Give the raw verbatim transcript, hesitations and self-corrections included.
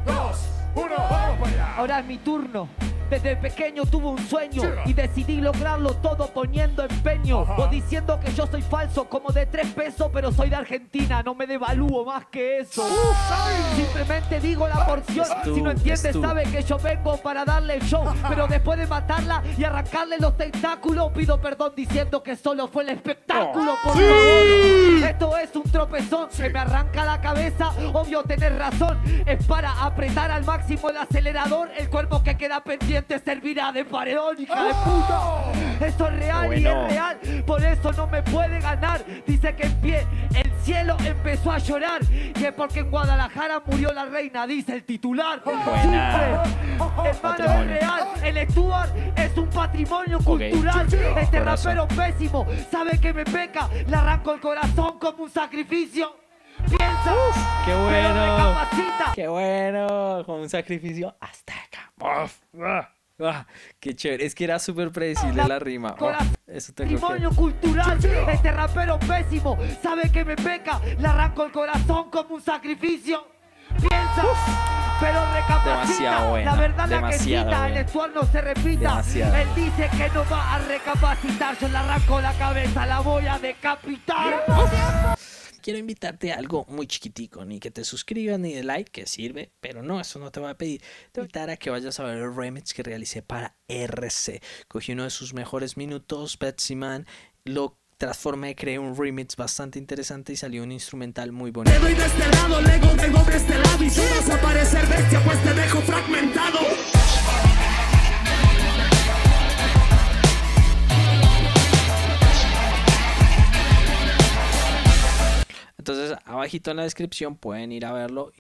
dos, uno, vamos para allá. Ahora es mi turno. Desde pequeño tuve un sueño y decidí lograrlo todo poniendo empeño. Ajá. O diciendo que yo soy falso, como de tres pesos, pero soy de Argentina, no me devalúo más que eso. Simplemente digo la porción, Es tú, si no entiendes es tú. sabe que yo vengo para darle el show. Pero después de matarla y arrancarle los tentáculos, pido perdón diciendo que solo fue el espectáculo, por favor. Esto es un tropezón que me arranca la cabeza, obvio tenés razón. Es para apretar al máximo el acelerador, el cuerpo que queda pendiente servirá de paredón, hija de puta. Esto es real Bueno. y es real, por eso no me puede ganar. Dice que en pie el cielo empezó a llorar, que porque en Guadalajara murió la reina, dice el titular. Buena. Sufre. Hermano, es Patrimonio. real, el Stuart es un patrimonio cultural. Este Corazón. rapero pésimo sabe que me peca, le arranco el corazón como un sacrificio. Piensa, ¡Qué pero bueno! recapacita. ¡Qué bueno! Con un sacrificio hasta acá. Uf, ah, ah, ¡Qué chévere! Es que era súper predecible la rima. Oh, eso tengo Patrimonio que... cultural, este rapero pésimo sabe que me peca, le arranco el corazón como un sacrificio. Piensa, pero recapacita. Demasiado buena, La verdad la que demasiado cita, buena. el Stuart no se repita. Demasiado. Él dice que no va a recapacitar, yo le arranco la cabeza, la voy a decapitar. Quiero invitarte a algo muy chiquitico, ni que te suscribas ni de like, que sirve, pero no, eso no te voy a pedir. Te voy a invitar a que vayas a ver el remix que realicé para R C. Cogí uno de sus mejores minutos, Betsy Man, lo transformé, creé un remix bastante interesante y salió un instrumental muy bonito. Te doy de este lado, Lego, tengo de este lado. Y si vas a parecer bestia, pues te dejo fragmentado. Entonces, abajito en la descripción pueden ir a verlo.